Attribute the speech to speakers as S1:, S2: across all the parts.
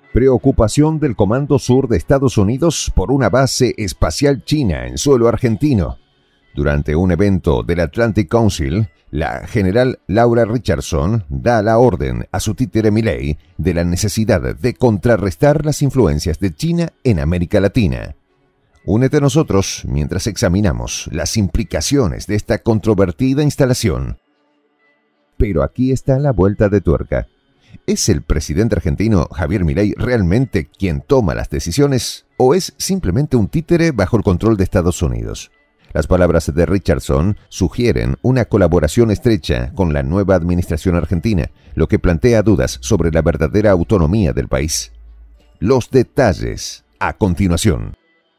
S1: Preocupación del Comando Sur de Estados Unidos por una base espacial china en suelo argentino. Durante un evento del Atlantic Council, la general Laura Richardson da la orden a su títere Milei de la necesidad de contrarrestar las influencias de China en América Latina. Únete a nosotros mientras examinamos las implicaciones de esta controvertida instalación. Pero aquí está la vuelta de tuerca. ¿Es el presidente argentino Javier Milei realmente quien toma las decisiones o es simplemente un títere bajo el control de Estados Unidos? Las palabras de Richardson sugieren una colaboración estrecha con la nueva administración argentina, lo que plantea dudas sobre la verdadera autonomía del país. Los detalles a continuación.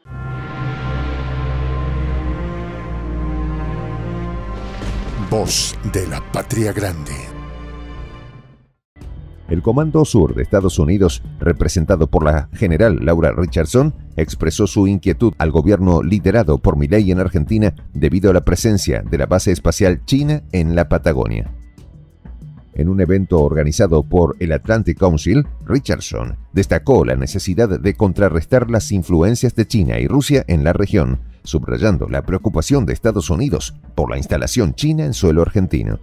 S2: Voz de la Patria Grande.
S1: El Comando Sur de Estados Unidos, representado por la general Laura Richardson, expresó su inquietud al gobierno liderado por Milei en Argentina debido a la presencia de la base espacial china en la Patagonia. En un evento organizado por el Atlantic Council, Richardson destacó la necesidad de contrarrestar las influencias de China y Rusia en la región, subrayando la preocupación de Estados Unidos por la instalación china en suelo argentino.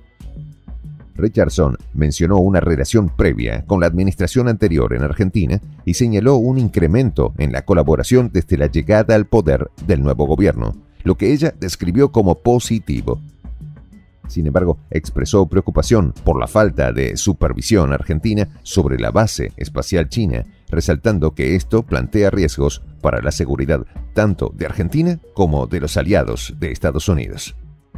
S1: Richardson mencionó una relación previa con la administración anterior en Argentina y señaló un incremento en la colaboración desde la llegada al poder del nuevo gobierno, lo que ella describió como positivo. Sin embargo, expresó preocupación por la falta de supervisión argentina sobre la base espacial china, resaltando que esto plantea riesgos para la seguridad tanto de Argentina como de los aliados de Estados Unidos.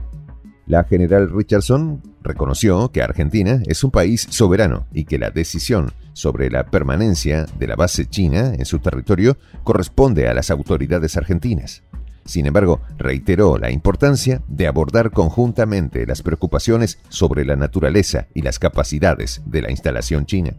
S1: La general Richardson reconoció que Argentina es un país soberano y que la decisión sobre la permanencia de la base china en su territorio corresponde a las autoridades argentinas. Sin embargo, reiteró la importancia de abordar conjuntamente las preocupaciones sobre la naturaleza y las capacidades de la instalación china.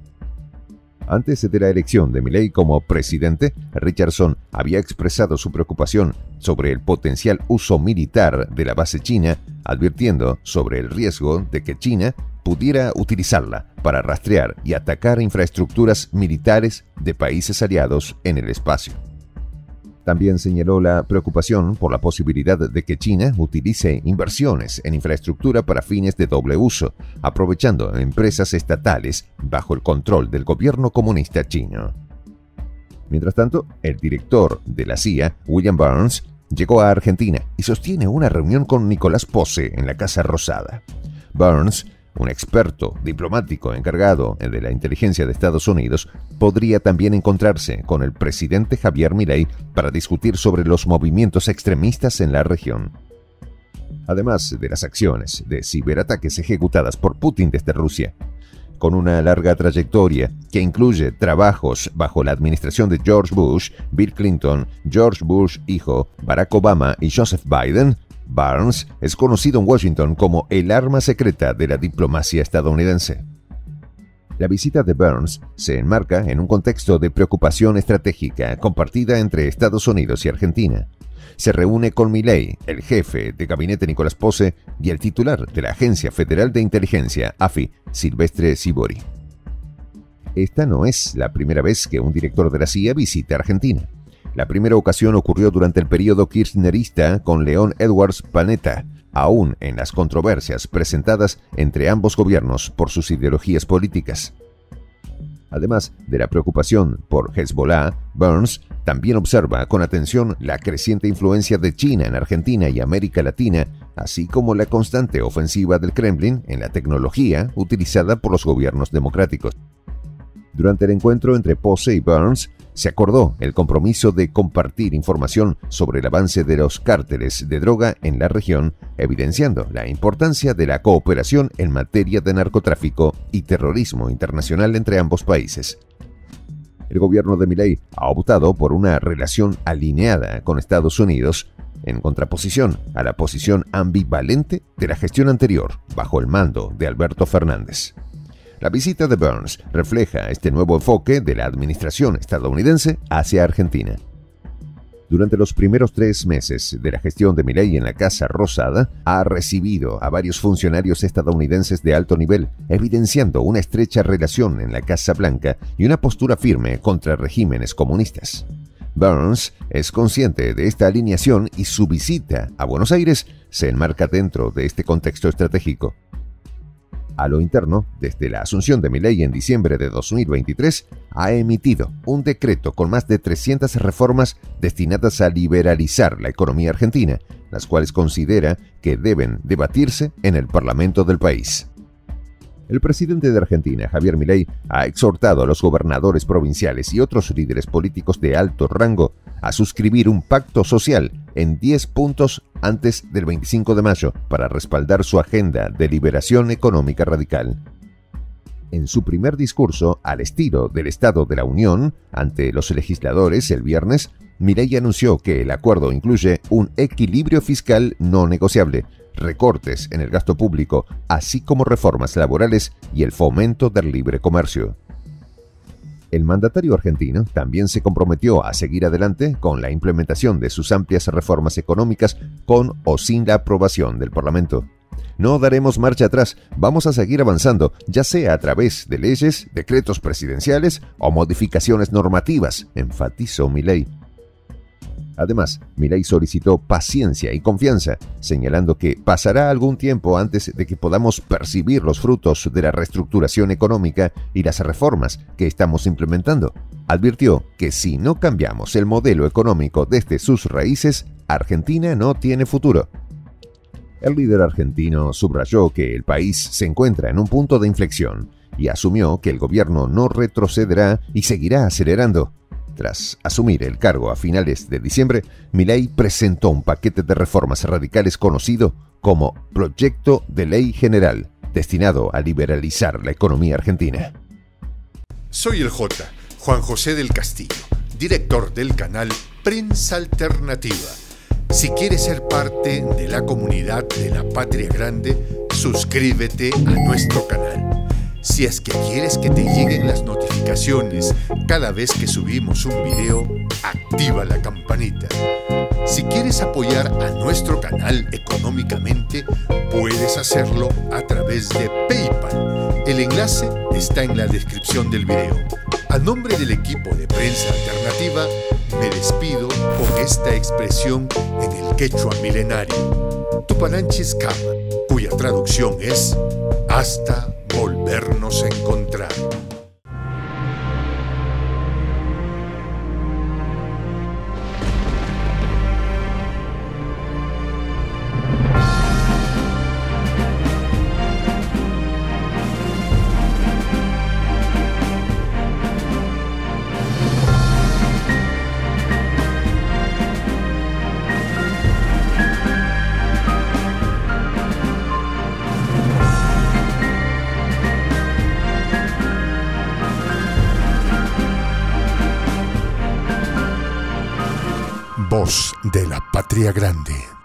S1: Antes de la elección de Milei como presidente, Richardson había expresado su preocupación sobre el potencial uso militar de la base china, advirtiendo sobre el riesgo de que China pudiera utilizarla para rastrear y atacar infraestructuras militares de países aliados en el espacio. También señaló la preocupación por la posibilidad de que China utilice inversiones en infraestructura para fines de doble uso, aprovechando empresas estatales bajo el control del gobierno comunista chino. Mientras tanto, el director de la CIA, William Burns, llegó a Argentina y sostiene una reunión con Nicolás Posse en la Casa Rosada. Burns, un experto diplomático encargado de la inteligencia de Estados Unidos, podría también encontrarse con el presidente Javier Milei para discutir sobre los movimientos extremistas en la región. Además de las acciones de ciberataques ejecutadas por Putin desde Rusia, con una larga trayectoria que incluye trabajos bajo la administración de George Bush, Bill Clinton, George Bush hijo, Barack Obama y Joseph Biden, Burns es conocido en Washington como el arma secreta de la diplomacia estadounidense. La visita de Burns se enmarca en un contexto de preocupación estratégica compartida entre Estados Unidos y Argentina. Se reúne con Milei, el jefe de gabinete Nicolás Posse y el titular de la Agencia Federal de Inteligencia, AFI, Silvestre Sibori. Esta no es la primera vez que un director de la CIA visita Argentina. La primera ocasión ocurrió durante el periodo kirchnerista con León Edwards Panetta, aún en las controversias presentadas entre ambos gobiernos por sus ideologías políticas. Además de la preocupación por Hezbollah, Burns también observa con atención la creciente influencia de China en Argentina y América Latina, así como la constante ofensiva del Kremlin en la tecnología utilizada por los gobiernos democráticos. Durante el encuentro entre Posse y Burns, se acordó el compromiso de compartir información sobre el avance de los cárteles de droga en la región, evidenciando la importancia de la cooperación en materia de narcotráfico y terrorismo internacional entre ambos países. El gobierno de Milei ha optado por una relación alineada con Estados Unidos, en contraposición a la posición ambivalente de la gestión anterior, bajo el mando de Alberto Fernández. La visita de Burns refleja este nuevo enfoque de la administración estadounidense hacia Argentina. Durante los primeros 3 meses de la gestión de Milei en la Casa Rosada, ha recibido a varios funcionarios estadounidenses de alto nivel, evidenciando una estrecha relación en la Casa Blanca y una postura firme contra regímenes comunistas. Burns es consciente de esta alineación y su visita a Buenos Aires se enmarca dentro de este contexto estratégico. A lo interno, desde la asunción de Milei en diciembre de 2023, ha emitido un decreto con más de 300 reformas destinadas a liberalizar la economía argentina, las cuales considera que deben debatirse en el Parlamento del país. El presidente de Argentina, Javier Milei, ha exhortado a los gobernadores provinciales y otros líderes políticos de alto rango a suscribir un pacto social en 10 puntos antes del 25 de mayo para respaldar su agenda de liberación económica radical. En su primer discurso, al estilo del Estado de la Unión, ante los legisladores el viernes, Milei anunció que el acuerdo incluye un equilibrio fiscal no negociable, recortes en el gasto público, así como reformas laborales y el fomento del libre comercio. El mandatario argentino también se comprometió a seguir adelante con la implementación de sus amplias reformas económicas con o sin la aprobación del Parlamento. No daremos marcha atrás, vamos a seguir avanzando, ya sea a través de leyes, decretos presidenciales o modificaciones normativas, enfatizó Milei. Además, Milei solicitó paciencia y confianza, señalando que pasará algún tiempo antes de que podamos percibir los frutos de la reestructuración económica y las reformas que estamos implementando. Advirtió que si no cambiamos el modelo económico desde sus raíces, Argentina no tiene futuro. El líder argentino subrayó que el país se encuentra en un punto de inflexión y asumió que el gobierno no retrocederá y seguirá acelerando. Tras asumir el cargo a finales de diciembre, Milei presentó un paquete de reformas radicales conocido como Proyecto de Ley General, destinado a liberalizar la economía argentina.
S2: Soy el J, Juan José del Castillo, director del canal Prensa Alternativa. Si quieres ser parte de la comunidad de la Patria Grande, suscríbete a nuestro canal. Si es que quieres que te lleguen las notificaciones cada vez que subimos un video, activa la campanita. Si quieres apoyar a nuestro canal económicamente, puedes hacerlo a través de PayPal. El enlace está en la descripción del video. A nombre del equipo de Prensa Alternativa, me despido con esta expresión en el quechua milenario, Tupananchis Kama, cuya traducción es hasta volvernos a encontrar. Voz de la Patria Grande.